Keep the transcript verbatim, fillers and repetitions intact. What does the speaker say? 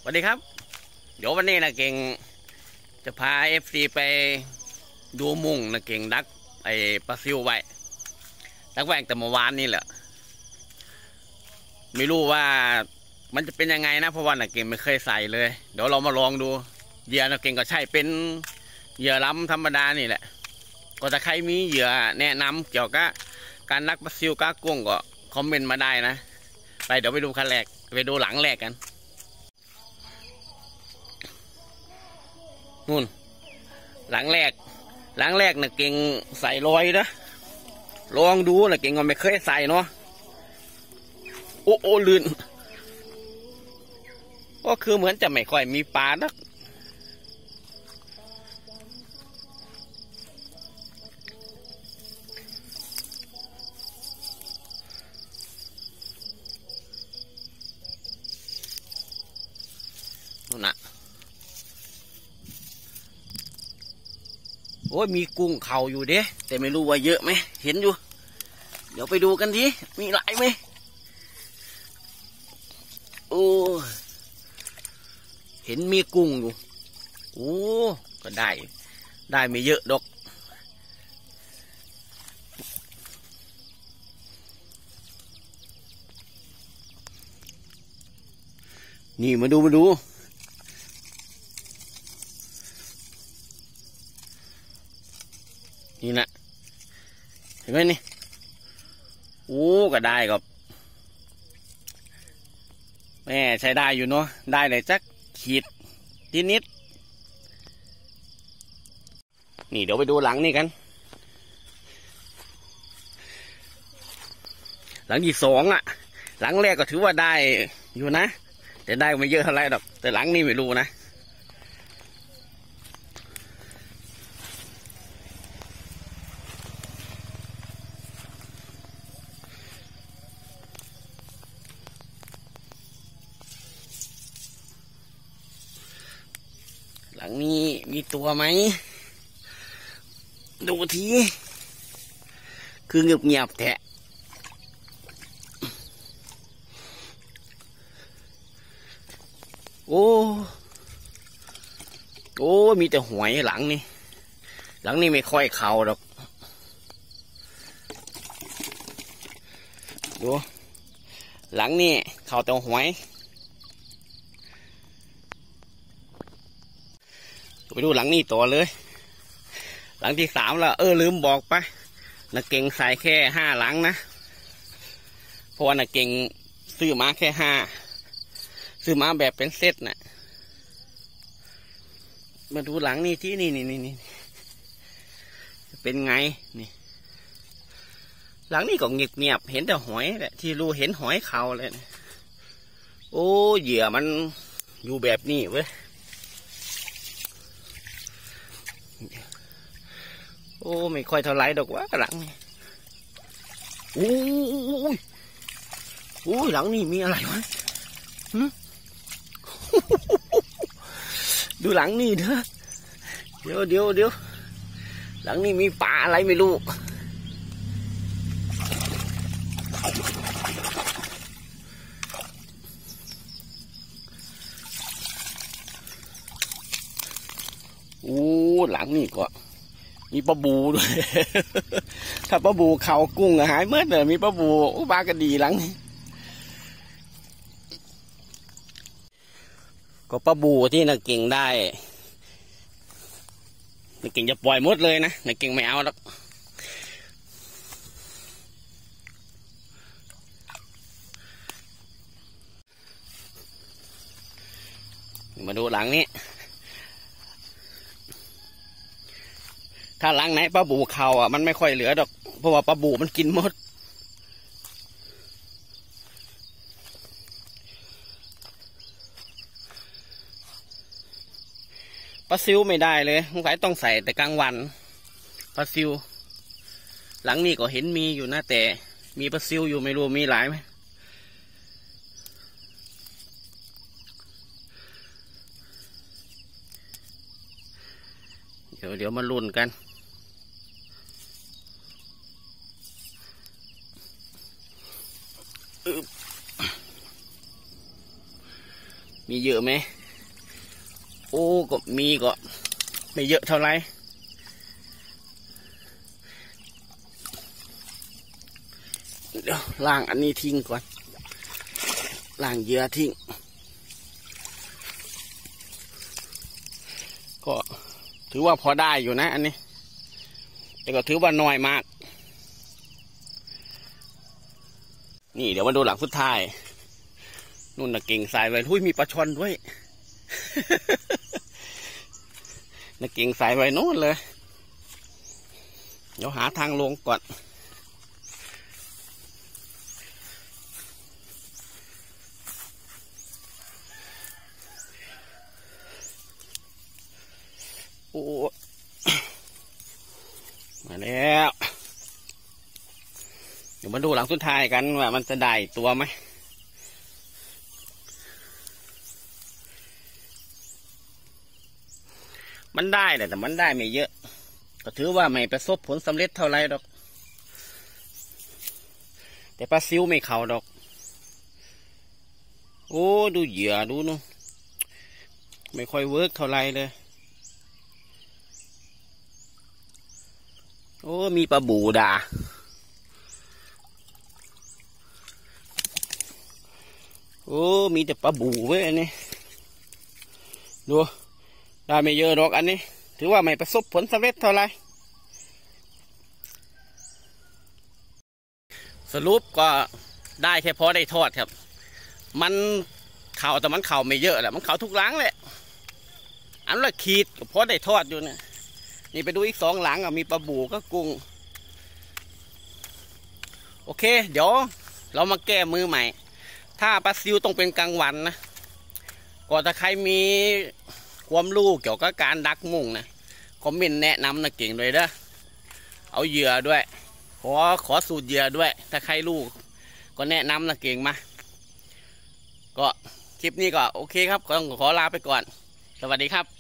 วัสดีครับเดี๋ยววันนี้นะเก่งจะพาเอฟซีไปดูมุ้งนะเก่งดักไอปลาซิวไว้ดักไว้แต่เมื่อวานนี่แหละไม่รู้ว่ามันจะเป็นยังไงนะเพราะว่านะเก่งไม่เคยใส่เลยเดี๋ยวเรามาลองดูเหยื่อนะเก่งก็ใช่เป็นเหยื่อล้ำธรรมดานี่แหละก็ถ้าใครมีเหยื่อแนะนำเกี่ยวกับการดักปลาซิวก้ากุ้งก็คอมเมนต์มาได้นะไปเดี๋ยวไปดูคันแรกไปดูหลังแรกกันนู่นหลังแรกหลังแรกนะเก่งใส่ลอยนะลองดูนะเก่งก็ไม่เคยใส่เนาะโอ้โอ้ลื่นก็คือเหมือนจะไม่ค่อยมีปลานะนู่นนะโอ้ยมีกุ้งเข่าอยู่เด้แต่ไม่รู้ว่าเยอะไหมเห็นอยู่เดี๋ยวไปดูกันทีมีหลายไหมโอ้เห็นมีกุ้งอยู่โอ้ก็ได้ได้ไม่เยอะดอกนี่มาดูมาดูนี่นะเห็นไหมนี่โอ้ก็ได้กับแม่ใช้ได้อยู่เนาะได้เลยจักขีดนิดนิดนี่เดี๋ยวไปดูหลังนี่กันหลังที่สองอ่ะหลังแรกก็ถือว่าได้อยู่นะแต่ได้ไม่เยอะเท่าไรดอกแต่หลังนี้ไม่รู้นะหลังนี้มีตัวไหมดูทีคือเงียบเงียบแทะโอ้โอ้มีแต่หวยหลังนี่หลังนี่ไม่ค่อยเข่าหรอกดูหลังนี่เข่าแต่หวยไปดูหลังนี่ต่อเลยหลังที่สามแล้วเออลืมบอกไปนักเก่งใส่แค่ห้าหลังนะเพราะว่านักเก่งซื้อมาแค่ห้าซื้อมาแบบเป็นเซตนะ่ะมาดูหลังนี่ที่นี่นี่นี่นี่เป็นไงนี่หลังนี่ก็เงียบเงียบเห็นแต่หอยแหละที่รู้เห็นหอยเขาเลยนะโอ้เหยื่อมันอยู่แบบนี้เว้ยโอ้ไม่ค่อยเท่าไรดอกวะหลังนี่โอ้ยโอ้ยหลังนี่มีอะไรวะดูหลังนี่เถอะเดี๋ยวเดี๋ยวเดี๋ยวหลังนี่มีปลาอะไรไม่รู้โอ้หลังนี่ก็มีปลาบูด้วยถ้าปลาบูเขากุ้งหายเมื่อเลยมีปลาบูอุบากระดีหลังนี้ก็ปลาบูที่นักเก่งได้นักเก่งจะปล่อยหมดเลยนะนักเก่งไม่เอาแล้วมาดูหลังนี้ถ้าหลังไหนปลาบูเขาอ่ะมันไม่ค่อยเหลือดอกเพราะว่าปลาบูมันกินหมดปลาซิวไม่ได้เลยสงสัยต้องใส่แต่กลางวันปลาซิวหลังนี้ก็เห็นมีอยู่นะแต่มีปลาซิวอยู่ไม่รู้มีหลายไหมเดี๋ยวเดี๋ยวมาลุ้นกันมีเยอะไหมโอ้ก็มีก็ไม่เยอะเท่าไหร่เดี๋ยวล้างอันนี้ทิ้งก่อนล้างเหยื่อทิ้งก็ถือว่าพอได้อยู่นะอันนี้แต่ก็ถือว่าน้อยมากนี่เดี๋ยวมาดูหลังสุดท้ายนู่นน่ะเก่งสายไว้หุ้ยมีปลาช่อนด้วย น่ะเก่งสายไว้นู่นเลยเดี๋ยวหาทางลงก่อนโอ้มาแล้วเดี๋ยวมาดูหลังสุดท้ายกันว่ามันจะได้ตัวไหมมันได้แต่มันได้ไม่เยอะก็ถือว่าไม่ประสบผลสำเร็จเท่าไรดอกแต่ปลาซิวไม่เข่าดอกโอ้ดูเหยื่อดูนู่นไม่ค่อยเวิร์กเท่าไรเลยโอ้มีปลาบูดาโอ้มีแต่ปลาบูเว้ยอันนี้ดูได้ไม่เยอะดอกอันนี้ถือว่าไม่ประสบผลสำเร็จเท่าไรสรุปก็ได้แค่พอได้ทอดครับมันเข่าแต่มันเข่าไม่เยอะแหละมันเข่าทุกหลังแหละอันละขีดก็พอได้ทอดอยู่นะนี่ไปดูอีกสองหลังอ่ะมีปลาบูก็กุ้งโอเคเดี๋ยวเรามาแก้มือใหม่ถ้าปลาซิวต้องเป็นกลางวันนะก็ถ้าใครมีความรู้เกี่ยวกับการดักมุ้งนะคอมเมนต์แนะนำนะเก่งเลยเด้อเอาเหยื่อด้วยขอขอสูตรเหยื่อด้วยถ้าใครรู้ก็แนะนำนะเก่งมาก็คลิปนี้ก็โอเคครับก็ต้องขอลาไปก่อนสวัสดีครับ